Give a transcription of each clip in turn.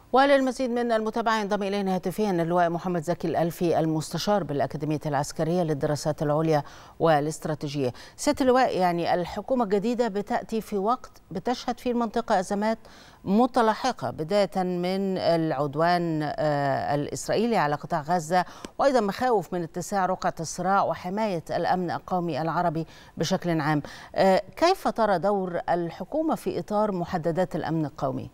وللمزيد من المتابعة ينضم إلينا هاتفيا اللواء محمد زكي الألفي المستشار بالأكاديمية العسكرية للدراسات العليا والاستراتيجية. سيادة اللواء، يعني الحكومة الجديدة بتأتي في وقت بتشهد فيه المنطقة أزمات متلاحقة، بداية من العدوان الإسرائيلي على قطاع غزة، وأيضا مخاوف من اتساع رقعة الصراع وحماية الأمن القومي العربي بشكل عام. كيف ترى دور الحكومة في إطار محددات الأمن القومي؟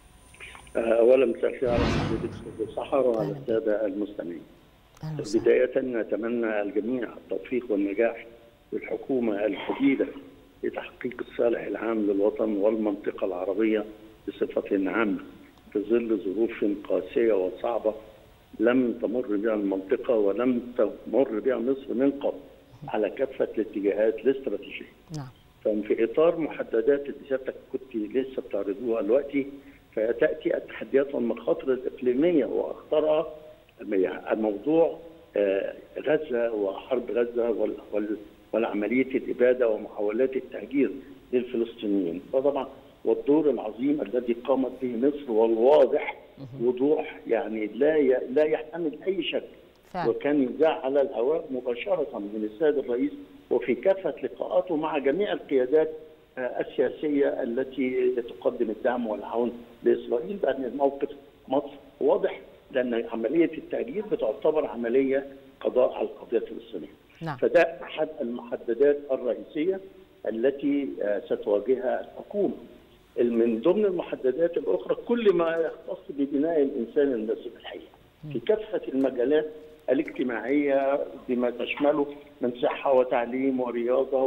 أولا مساء الخير على حضرتك أستاذ سحر وعلى السادة المستمعين. بداية نتمنى الجميع التوفيق والنجاح للحكومة الجديدة لتحقيق الصالح العام للوطن والمنطقة العربية بصفة عامة في ظل ظروف قاسية وصعبة لم تمر بها المنطقة ولم تمر بها مصر من قبل على كافة الاتجاهات الاستراتيجية. ففي إطار محددات اللي سيادتك كنت لسه بتعرضوها دلوقتي، فتأتي التحديات والمخاطر الإقليمية وأخطرها الموضوع غزة وحرب غزة والعملية الإبادة ومحاولات التهجير للفلسطينيين. فطبعا والدور العظيم الذي قامت به مصر والواضح وضوح يعني لا يحتمل أي شك، وكان يذاع على الهواء مباشرة من السيد الرئيس وفي كافة لقاءاته مع جميع القيادات السياسية التي تقدم الدعم والعون لإسرائيل بأن الموقف مصر واضح، لأن عملية التهجير بتعتبر عملية قضاء على القضية الفلسطينية. فده أحد المحددات الرئيسية التي ستواجهها الحكومة. من ضمن المحددات الأخرى كل ما يختص ببناء الإنسان المصري الحقيقي في كافة المجالات الاجتماعية بما تشمله من صحة وتعليم ورياضة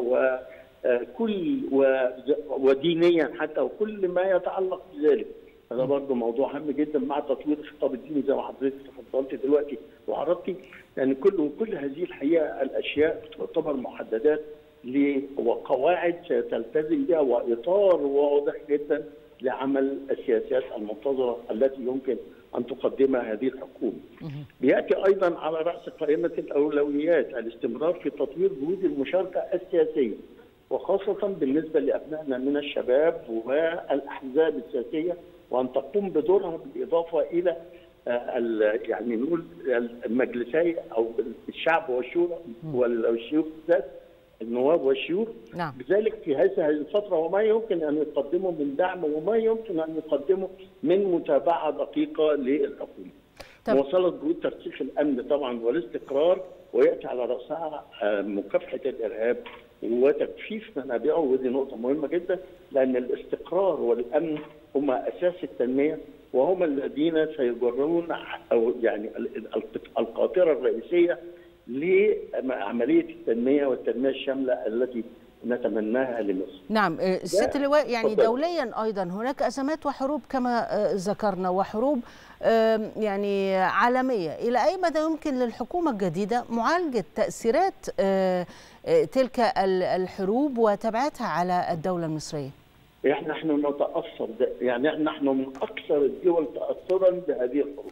وكل ودينيا حتى، وكل ما يتعلق بذلك. هذا برضه موضوع هام جدا مع تطوير الخطاب الديني زي ما حضرتك تفضلت دلوقتي وعرضتي، لان كل هذه الحقيقه الاشياء تعتبر محددات وقواعد تلتزم بها واطار واضح جدا لعمل السياسات المنتظره التي يمكن ان تقدمها هذه الحكومه. بياتي ايضا على راس قائمه الاولويات الاستمرار في تطوير جهود المشاركه السياسيه، وخاصه بالنسبه لابنائنا من الشباب والاحزاب السياسيه، وان تقوم بدورها بالاضافه الى يعني نقول المجلسي او الشعب والشورى والشيوخ ذات النواب والشيوخ. بذلك في هذه الفتره وما يمكن ان يقدمه من دعم وما يمكن ان يقدمه من متابعه دقيقه للحكومه. مواصله جهود ترسيخ الامن طبعا والاستقرار، وياتي على راسها مكافحه الارهاب وتجفيف منابعه، ودي نقطه مهمه جدا، لان الاستقرار والامن هما اساس التنميه، وهما الذين سيجرون او يعني القاطره الرئيسيه لعمليه التنميه والتنميه الشامله التي نتمناها لمصر. نعم سيادة اللواء، يعني دوليا ايضا هناك ازمات وحروب كما ذكرنا، وحروب يعني عالميه. الى اي مدى يمكن للحكومه الجديده معالجه تاثيرات تلك الحروب وتبعاتها على الدوله المصريه؟ نحن نتاثر، يعني نحن من اكثر الدول تاثرا بهذه الحروب.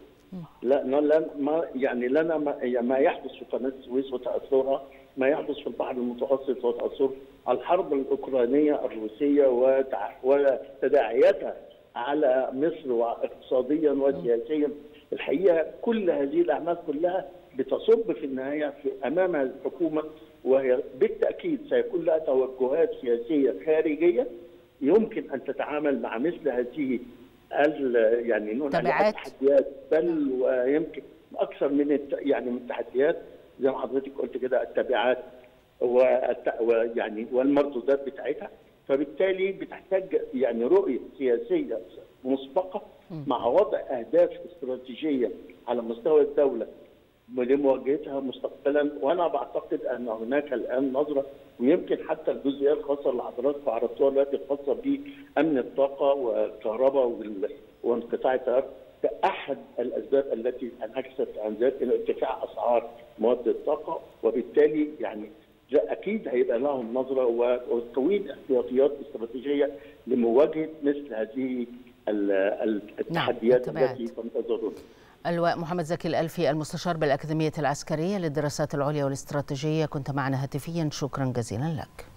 لنا ما يحدث في قناه السويس وتاثرها، ما يحدث في البحر المتوسط وتاثر الحرب الاوكرانيه الروسيه وتداعياتها على مصر واقتصاديا وسياسيا. الحقيقه كل هذه الاعمال كلها بتصب في النهايه امام الحكومه، وهي بالتاكيد سيكون لها توجهات سياسيه خارجيه يمكن ان تتعامل مع مثل هذه يعني نقول عليها التحديات، بل ويمكن اكثر من يعني من التحديات زي ما حضرتك قلت كده، التبعات ويعني والمردودات بتاعتها. فبالتالي بتحتاج يعني رؤيه سياسيه مسبقه مع وضع اهداف استراتيجيه على مستوى الدوله لمواجهتها مستقبلا. وانا بعتقد ان هناك الان نظره، ويمكن حتى الجزئيات الخاصه اللي حضراتكم عرضتوها دلوقتي الخاصه بامن الطاقه والكهرباء وانقطاع التيار كاحد الاسباب التي انعكست عن ذلك ارتفاع اسعار مواد الطاقه، وبالتالي يعني اكيد هيبقى لهم نظره وتكوين احتياطيات استراتيجيه لمواجهه مثل هذه التحديات التي تنتظرنا. اللواء محمد زكي الألفي المستشار بالأكاديمية العسكرية للدراسات العليا والاستراتيجية، كنت معنا هاتفيا، شكرا جزيلا لك.